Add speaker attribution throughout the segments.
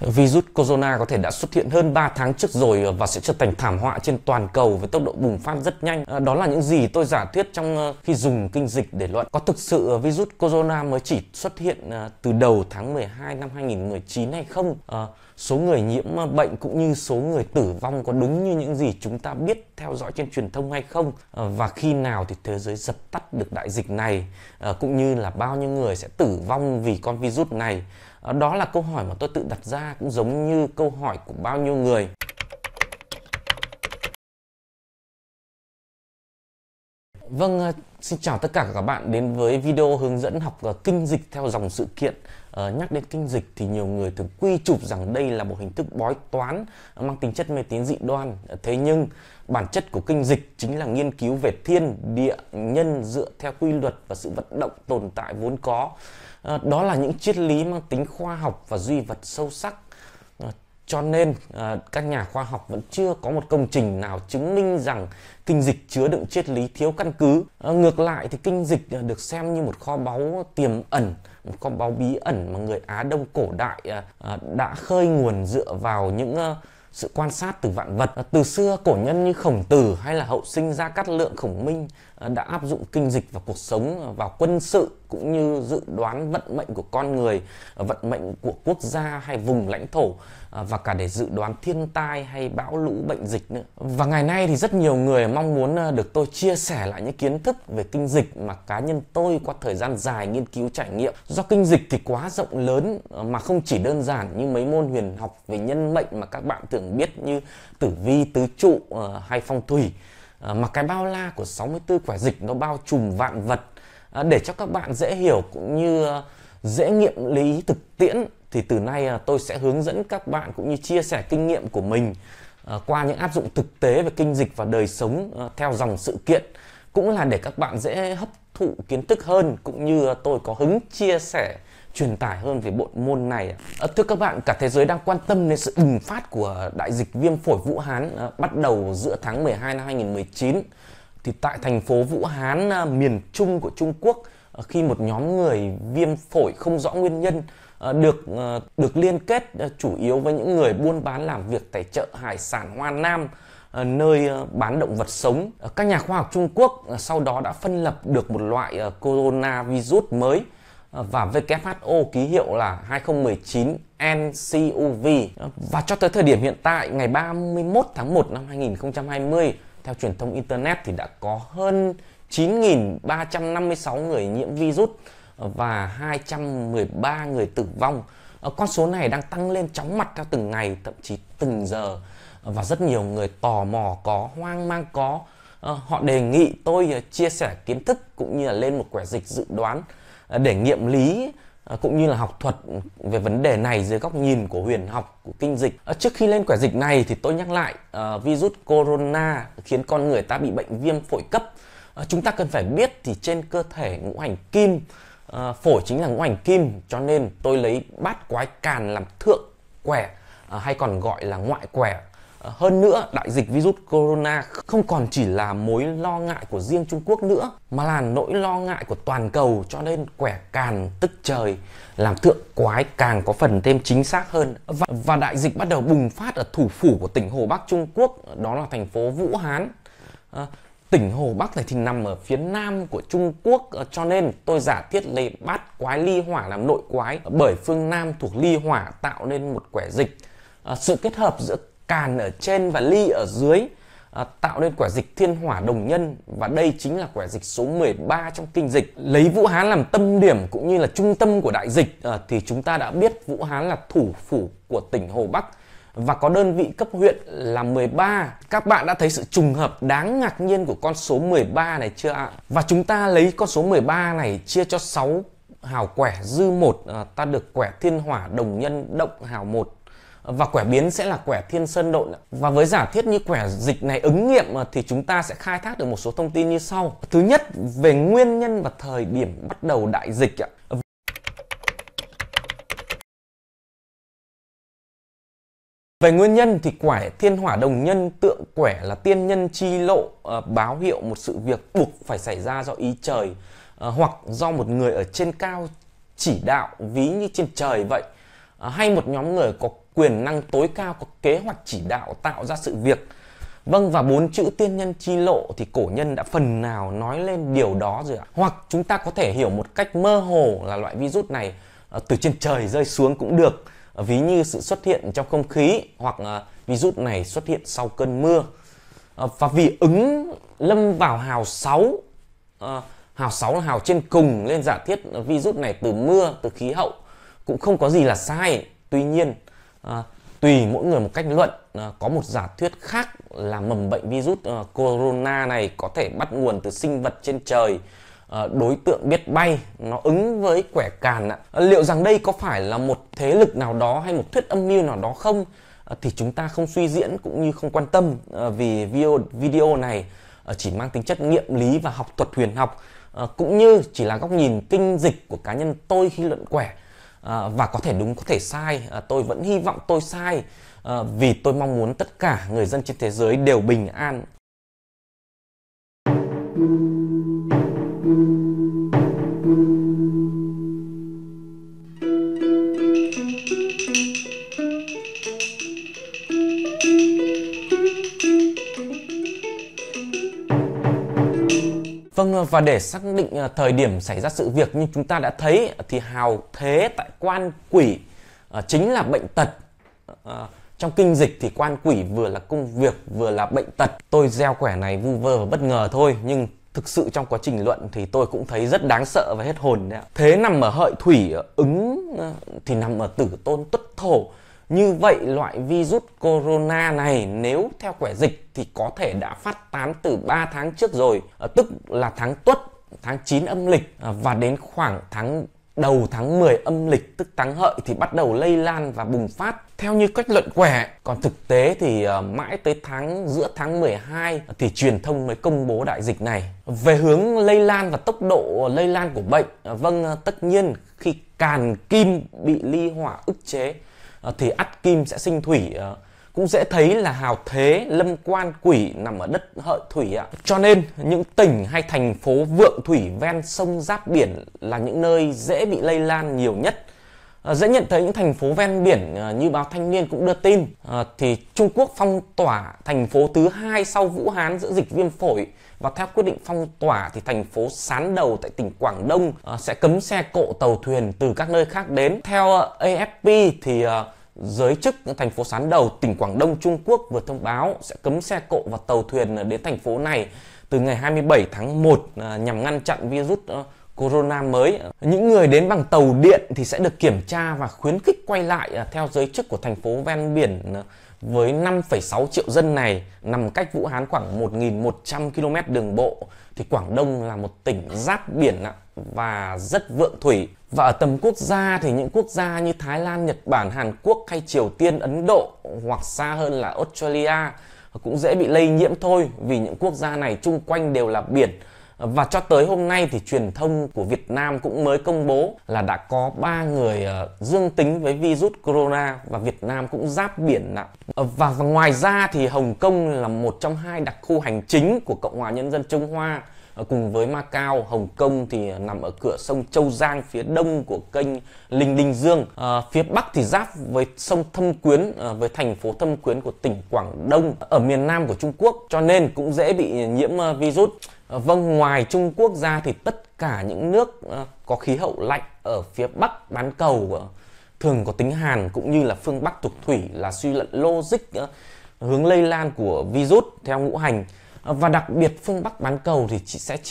Speaker 1: Virus corona có thể đã xuất hiện hơn 3 tháng trước rồi và sẽ trở thành thảm họa trên toàn cầu với tốc độ bùng phát rất nhanh. Đó là những gì tôi giả thuyết trong khi dùng kinh dịch để luận. Có thực sự virus corona mới chỉ xuất hiện từ đầu tháng 12 năm 2019 hay không? Số người nhiễm bệnh cũng như số người tử vong có đúng như những gì chúng ta biết theo dõi trên truyền thông hay không? Và khi nào thì thế giới dập tắt được đại dịch này? Cũng như là bao nhiêu người sẽ tử vong vì con virus này? Đó là câu hỏi mà tôi tự đặt ra, cũng giống như câu hỏi của bao nhiêu người. Vâng, xin chào tất cả các bạn đến với video hướng dẫn học kinh dịch theo dòng sự kiện. Nhắc đến kinh dịch thì nhiều người thường quy chụp rằng đây là một hình thức bói toán mang tính chất mê tín dị đoan. Thế nhưng bản chất của kinh dịch chính là nghiên cứu về thiên, địa, nhân dựa theo quy luật và sự vận động tồn tại vốn có. Đó là những triết lý mang tính khoa học và duy vật sâu sắc. Cho nên các nhà khoa học vẫn chưa có một công trình nào chứng minh rằng kinh dịch chứa đựng triết lý thiếu căn cứ. Ngược lại thì kinh dịch được xem như một kho báu tiềm ẩn, một kho báu bí ẩn mà người Á Đông cổ đại đã khơi nguồn dựa vào những sự quan sát từ vạn vật. Từ xưa cổ nhân như Khổng Tử hay là hậu sinh Gia Cát Lượng, Khổng Minh đã áp dụng kinh dịch vào cuộc sống, vào quân sự cũng như dự đoán vận mệnh của con người, vận mệnh của quốc gia hay vùng lãnh thổ, và cả để dự đoán thiên tai hay bão lũ bệnh dịch nữa. Và ngày nay thì rất nhiều người mong muốn được tôi chia sẻ lại những kiến thức về kinh dịch mà cá nhân tôi qua thời gian dài nghiên cứu trải nghiệm. Do kinh dịch thì quá rộng lớn mà không chỉ đơn giản như mấy môn huyền học về nhân mệnh mà các bạn thường biết như tử vi, tứ trụ hay phong thủy, mà cái bao la của 64 quẻ dịch nó bao trùm vạn vật. Để cho các bạn dễ hiểu cũng như dễ nghiệm lý thực tiễn thì từ nay tôi sẽ hướng dẫn các bạn cũng như chia sẻ kinh nghiệm của mình qua những áp dụng thực tế về kinh dịch và đời sống theo dòng sự kiện, cũng là để các bạn dễ hấp thụ kiến thức hơn, cũng như tôi có hứng chia sẻ truyền tải hơn về bộ môn này. Thưa các bạn, cả thế giới đang quan tâm đến sự bùng phát của đại dịch viêm phổi Vũ Hán bắt đầu giữa tháng 12 năm 2019. Thì tại thành phố Vũ Hán, miền Trung của Trung Quốc, khi một nhóm người viêm phổi không rõ nguyên nhân được liên kết chủ yếu với những người buôn bán làm việc tại chợ hải sản Hoa Nam, nơi bán động vật sống. Các nhà khoa học Trung Quốc sau đó đã phân lập được một loại coronavirus mới và WHO ký hiệu là 2019 nCoV. Và cho tới thời điểm hiện tại, ngày 31 tháng 1 năm 2020, theo truyền thông Internet thì đã có hơn 9.356 người nhiễm virus và 213 người tử vong. Con số này đang tăng lên chóng mặt theo từng ngày, thậm chí từng giờ. Và rất nhiều người tò mò có, hoang mang có. Họ đề nghị tôi chia sẻ kiến thức cũng như là lên một quẻ dịch dự đoán để nghiệm lý cũng như là học thuật về vấn đề này dưới góc nhìn của huyền học, của kinh dịch. Trước khi lên quẻ dịch này thì tôi nhắc lại, virus corona khiến con người ta bị bệnh viêm phổi cấp. Chúng ta cần phải biết thì trên cơ thể ngũ hành kim, phổi chính là ngũ hành kim, cho nên tôi lấy bát quái càn làm thượng quẻ, hay còn gọi là ngoại quẻ. Hơn nữa, đại dịch virus corona không còn chỉ là mối lo ngại của riêng Trung Quốc nữa, mà là nỗi lo ngại của toàn cầu, cho nên quẻ càn tức trời làm thượng quái càng có phần thêm chính xác hơn. Và đại dịch bắt đầu bùng phát ở thủ phủ của tỉnh Hồ Bắc Trung Quốc, đó là thành phố Vũ Hán. Tỉnh Hồ Bắc này thì nằm ở phía nam của Trung Quốc, cho nên tôi giả thiết lấy bát quái ly hỏa làm nội quái, bởi phương Nam thuộc ly hỏa tạo nên một quẻ dịch. Sự kết hợp giữa càn ở trên và ly ở dưới tạo nên quẻ dịch thiên hỏa đồng nhân, và đây chính là quẻ dịch số 13 trong kinh dịch. Lấy Vũ Hán làm tâm điểm cũng như là trung tâm của đại dịch thì chúng ta đã biết Vũ Hán là thủ phủ của tỉnh Hồ Bắc và có đơn vị cấp huyện là 13. Các bạn đã thấy sự trùng hợp đáng ngạc nhiên của con số 13 này chưa ạ? Và chúng ta lấy con số 13 này chia cho 6 hào quẻ dư 1, ta được quẻ thiên hỏa đồng nhân động hào 1. Và quẻ biến sẽ là quẻ thiên sơn độn. Và với giả thiết như quẻ dịch này ứng nghiệm thì chúng ta sẽ khai thác được một số thông tin như sau. Thứ nhất, về nguyên nhân và thời điểm bắt đầu đại dịch. Về nguyên nhân thì quẻ thiên hỏa đồng nhân tượng quẻ là tiên nhân chi lộ, báo hiệu một sự việc buộc phải xảy ra do ý trời, hoặc do một người ở trên cao chỉ đạo, ví như trên trời vậy. hay một nhóm người có quyền năng tối cao, có kế hoạch chỉ đạo tạo ra sự việc. Vâng, và 4 chữ tiên nhân chi lộ thì cổ nhân đã phần nào nói lên điều đó rồi ạ. Hoặc chúng ta có thể hiểu một cách mơ hồ là loại virus này từ trên trời rơi xuống cũng được, ví như sự xuất hiện trong không khí, hoặc virus này xuất hiện sau cơn mưa. Và vì ứng lâm vào hào 6, hào 6 là hào trên cùng, nên giả thiết virus này từ mưa, từ khí hậu cũng không có gì là sai. Tuy nhiên, tùy mỗi người một cách luận, có một giả thuyết khác là mầm bệnh virus corona này có thể bắt nguồn từ sinh vật trên trời, đối tượng biết bay, nó ứng với quẻ càn ạ. Liệu rằng đây có phải là một thế lực nào đó hay một thuyết âm mưu nào đó không? Thì chúng ta không suy diễn cũng như không quan tâm, vì video này chỉ mang tính chất nghiệm lý và học thuật huyền học, cũng như chỉ là góc nhìn kinh dịch của cá nhân tôi khi luận quẻ. Và có thể đúng có thể sai, tôi vẫn hy vọng tôi sai, vì tôi mong muốn tất cả người dân trên thế giới đều bình an. Vâng, và để xác định thời điểm xảy ra sự việc như chúng ta đã thấy thì hào thế tại quan quỷ chính là bệnh tật. Trong kinh dịch thì quan quỷ vừa là công việc vừa là bệnh tật. Tôi gieo quẻ này vu vơ và bất ngờ thôi, nhưng thực sự trong quá trình luận thì tôi cũng thấy rất đáng sợ và hết hồn đấy ạ. Thế nằm ở hợi thủy, ứng thì nằm ở tử tôn tuất thổ. Như vậy loại virus corona này nếu theo quẻ dịch thì có thể đã phát tán từ 3 tháng trước rồi, tức là tháng Tuất, tháng 9 âm lịch, và đến khoảng đầu tháng 10 âm lịch, tức tháng Hợi thì bắt đầu lây lan và bùng phát theo như cách luận quẻ. Còn thực tế thì mãi tới giữa tháng 12 thì truyền thông mới công bố đại dịch này. Về hướng lây lan và tốc độ lây lan của bệnh, vâng, tất nhiên khi càn kim bị ly hỏa ức chế thì ắt kim sẽ sinh thủy. Cũng dễ thấy là hào thế lâm quan quỷ nằm ở đất hợi thủy ạ. Cho nên những tỉnh hay thành phố vượng thủy ven sông giáp biển là những nơi dễ bị lây lan nhiều nhất. Dễ nhận thấy những thành phố ven biển như báo Thanh Niên cũng đưa tin thì Trung Quốc phong tỏa thành phố thứ 2 sau Vũ Hán giữa dịch viêm phổi. Và theo quyết định phong tỏa thì thành phố Sán Đầu tại tỉnh Quảng Đông sẽ cấm xe cộ tàu thuyền từ các nơi khác đến. Theo AFP thì giới chức thành phố Sán Đầu, tỉnh Quảng Đông, Trung Quốc vừa thông báo sẽ cấm xe cộ và tàu thuyền đến thành phố này từ ngày 27 tháng 1 nhằm ngăn chặn virus corona mới. Những người đến bằng tàu điện thì sẽ được kiểm tra và khuyến khích quay lại. Theo giới chức của thành phố ven biển với 5,6 triệu dân này nằm cách Vũ Hán khoảng 1.100 km đường bộ thì Quảng Đông là một tỉnh giáp biển và rất vượng thủy. Và ở tầm quốc gia thì những quốc gia như Thái Lan, Nhật Bản, Hàn Quốc hay Triều Tiên, Ấn Độ hoặc xa hơn là Australia cũng dễ bị lây nhiễm thôi, vì những quốc gia này chung quanh đều là biển. Và cho tới hôm nay thì truyền thông của Việt Nam cũng mới công bố là đã có 3 người dương tính với virus corona và Việt Nam cũng giáp biển ạ. Và ngoài ra thì Hồng Kông là một trong 2 đặc khu hành chính của Cộng hòa Nhân dân Trung Hoa. Cùng với Macau, Hồng Kông thì nằm ở cửa sông Châu Giang phía đông của kênh Linh Đinh Dương. Phía bắc thì giáp với sông Thâm Quyến, với thành phố Thâm Quyến của tỉnh Quảng Đông ở miền nam của Trung Quốc, cho nên cũng dễ bị nhiễm virus. Vâng, ngoài Trung Quốc ra thì tất cả những nước có khí hậu lạnh ở phía bắc bán cầu thường có tính hàn, cũng như là phương Bắc thuộc thủy là suy luận logic hướng lây lan của virus theo ngũ hành. Và đặc biệt phương Bắc bán cầu thì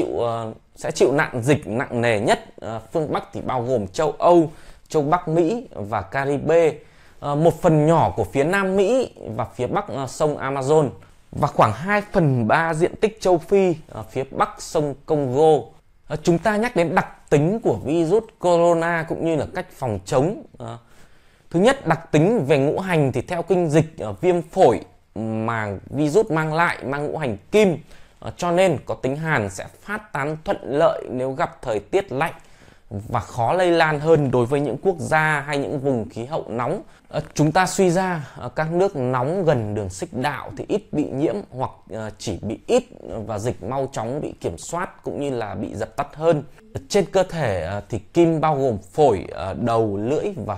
Speaker 1: sẽ chịu nạn dịch nặng nề nhất. Phương Bắc thì bao gồm châu Âu, châu Bắc Mỹ và Caribe, một phần nhỏ của phía Nam Mỹ và phía Bắc sông Amazon, và khoảng 2/3 diện tích châu Phi phía Bắc sông Congo. Chúng ta nhắc đến đặc tính của virus corona cũng như là cách phòng chống. Thứ nhất, đặc tính về ngũ hành thì theo kinh dịch viêm phổi mà virus mang ngũ hành kim, cho nên có tính hàn, sẽ phát tán thuận lợi nếu gặp thời tiết lạnh và khó lây lan hơn đối với những quốc gia hay những vùng khí hậu nóng. Chúng ta suy ra các nước nóng gần đường xích đạo thì ít bị nhiễm hoặc chỉ bị ít và dịch mau chóng bị kiểm soát cũng như là bị dập tắt hơn. Trên cơ thể thì kim bao gồm phổi, đầu, lưỡi và họng.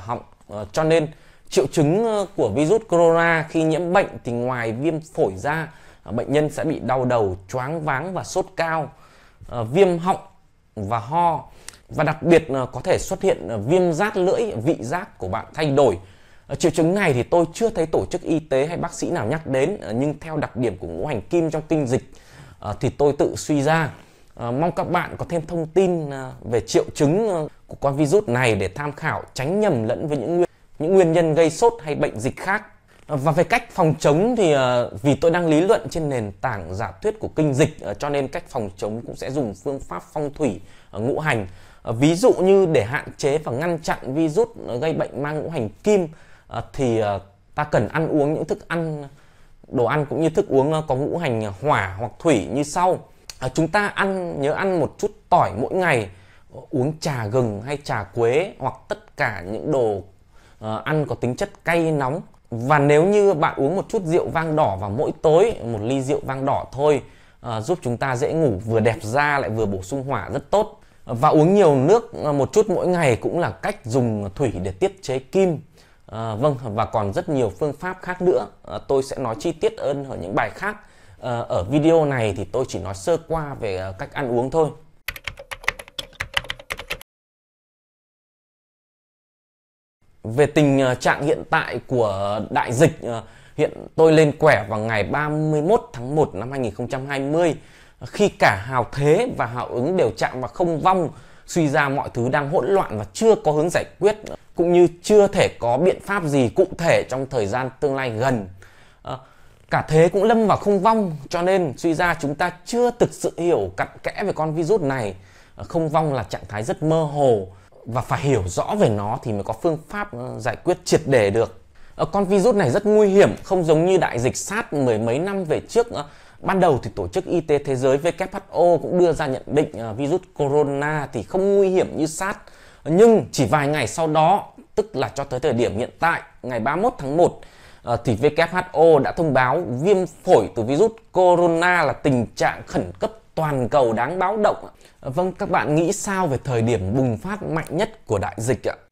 Speaker 1: Cho nên triệu chứng của virus corona khi nhiễm bệnh thì ngoài viêm phổi ra, bệnh nhân sẽ bị đau đầu, choáng váng và sốt cao, viêm họng và ho. Và đặc biệt có thể xuất hiện viêm rát lưỡi, vị giác của bạn thay đổi. Triệu chứng này thì tôi chưa thấy tổ chức y tế hay bác sĩ nào nhắc đến, nhưng theo đặc điểm của ngũ hành kim trong kinh dịch thì tôi tự suy ra. Mong các bạn có thêm thông tin về triệu chứng của con virus này để tham khảo, tránh nhầm lẫn với những nguyên nhân gây sốt hay bệnh dịch khác. Và về cách phòng chống thì vì tôi đang lý luận trên nền tảng giả thuyết của kinh dịch, cho nên cách phòng chống cũng sẽ dùng phương pháp phong thủy ngũ hành. Ví dụ như để hạn chế và ngăn chặn virus gây bệnh mang ngũ hành kim thì ta cần ăn uống những đồ ăn cũng như thức uống có ngũ hành hỏa hoặc thủy như sau. Chúng ta nhớ ăn một chút tỏi mỗi ngày, uống trà gừng hay trà quế hoặc tất cả những đồ ăn có tính chất cay nóng. Và nếu như bạn uống một chút rượu vang đỏ vào mỗi tối, một ly rượu vang đỏ thôi, giúp chúng ta dễ ngủ, vừa đẹp da lại vừa bổ sung hỏa rất tốt. Và uống nhiều nước một chút mỗi ngày cũng là cách dùng thủy để tiết chế kim. Vâng, và còn rất nhiều phương pháp khác nữa. Tôi sẽ nói chi tiết hơn ở những bài khác. Ở video này thì tôi chỉ nói sơ qua về cách ăn uống thôi. Về tình trạng hiện tại của đại dịch, hiện tôi lên quẻ vào ngày 31 tháng 1 năm 2020, khi cả hào thế và hào ứng đều chạm vào không vong, suy ra mọi thứ đang hỗn loạn và chưa có hướng giải quyết, cũng như chưa thể có biện pháp gì cụ thể trong thời gian tương lai gần. Cả thế cũng lâm vào không vong, cho nên suy ra chúng ta chưa thực sự hiểu cặn kẽ về con virus này. Không vong là trạng thái rất mơ hồ và phải hiểu rõ về nó thì mới có phương pháp giải quyết triệt để được. Con virus này rất nguy hiểm, không giống như đại dịch SARS mười mấy năm về trước. Ban đầu thì Tổ chức Y tế Thế giới WHO cũng đưa ra nhận định virus corona thì không nguy hiểm như SARS. Nhưng chỉ vài ngày sau đó, tức là cho tới thời điểm hiện tại, ngày 31 tháng 1, thì WHO đã thông báo viêm phổi từ virus corona là tình trạng khẩn cấp toàn cầu đáng báo động. Vâng, các bạn nghĩ sao về thời điểm bùng phát mạnh nhất của đại dịch ạ?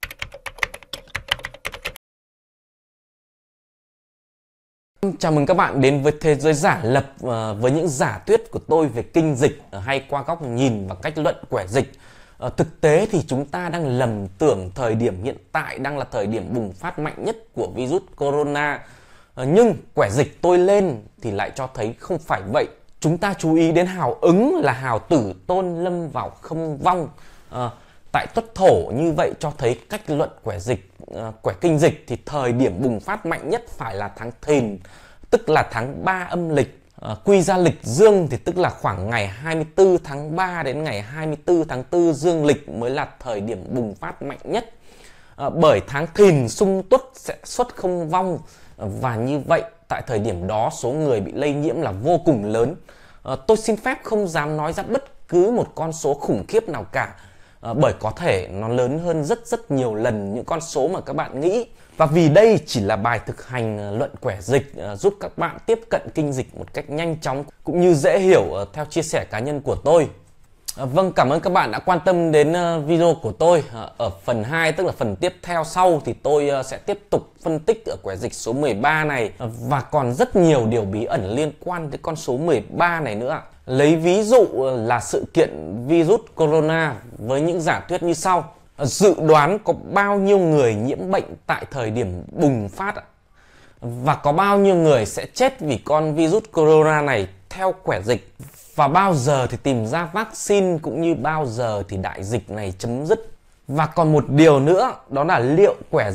Speaker 1: Chào mừng các bạn đến với Thế giới giả lập, với những giả thuyết của tôi về kinh dịch hay qua góc nhìn và cách luận quẻ dịch. Thực tế thì chúng ta đang lầm tưởng thời điểm hiện tại đang là thời điểm bùng phát mạnh nhất của virus corona. Nhưng quẻ dịch tôi lên thì lại cho thấy không phải vậy. Chúng ta chú ý đến hào ứng là hào tử tôn lâm vào không vong. Tại tuất thổ như vậy cho thấy cách luận quẻ kinh dịch thì thời điểm bùng phát mạnh nhất phải là tháng Thìn, tức là tháng 3 âm lịch. Quy ra lịch dương thì tức là khoảng ngày 24 tháng 3 đến ngày 24 tháng 4 dương lịch mới là thời điểm bùng phát mạnh nhất. Bởi tháng Thìn xung tuất sẽ xuất không vong, và như vậy tại thời điểm đó số người bị lây nhiễm là vô cùng lớn. Tôi xin phép không dám nói ra bất cứ một con số khủng khiếp nào cả, bởi có thể nó lớn hơn rất nhiều lần những con số mà các bạn nghĩ. Và vì đây chỉ là bài thực hành luận quẻ dịch, giúp các bạn tiếp cận kinh dịch một cách nhanh chóng cũng như dễ hiểu theo chia sẻ cá nhân của tôi. Vâng, cảm ơn các bạn đã quan tâm đến video của tôi. Ở phần 2, tức là phần tiếp theo sau, thì tôi sẽ tiếp tục phân tích ở quẻ dịch số 13 này và còn rất nhiều điều bí ẩn liên quan tới con số 13 này nữa. Lấy ví dụ là sự kiện virus corona với những giả thuyết như sau. Dự đoán có bao nhiêu người nhiễm bệnh tại thời điểm bùng phát và có bao nhiêu người sẽ chết vì con virus corona này theo quẻ dịch, và bao giờ thì tìm ra vaccine cũng như bao giờ thì đại dịch này chấm dứt. Và còn một điều nữa, đó là liệu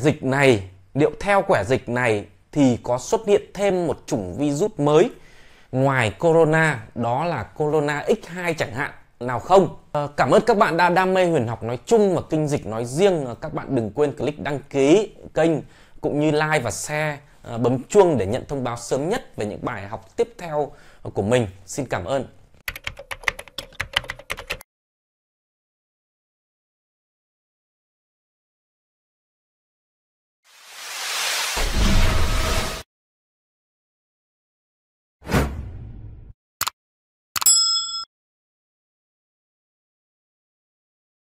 Speaker 1: theo quẻ dịch này thì có xuất hiện thêm một chủng virus mới ngoài corona, đó là corona X2 chẳng hạn nào không? Cảm ơn các bạn đã đam mê huyền học nói chung và kinh dịch nói riêng. Các bạn đừng quên click đăng ký kênh cũng như like và share, bấm chuông để nhận thông báo sớm nhất về những bài học tiếp theo của mình. Xin cảm ơn.